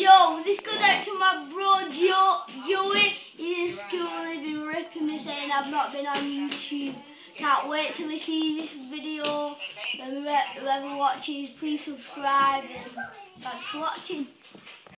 Yo, this goes out to my bro Joey. He's in school and he's been ripping me saying I've not been on YouTube. Can't wait till he sees this video. And whoever watches, please subscribe and thanks for watching.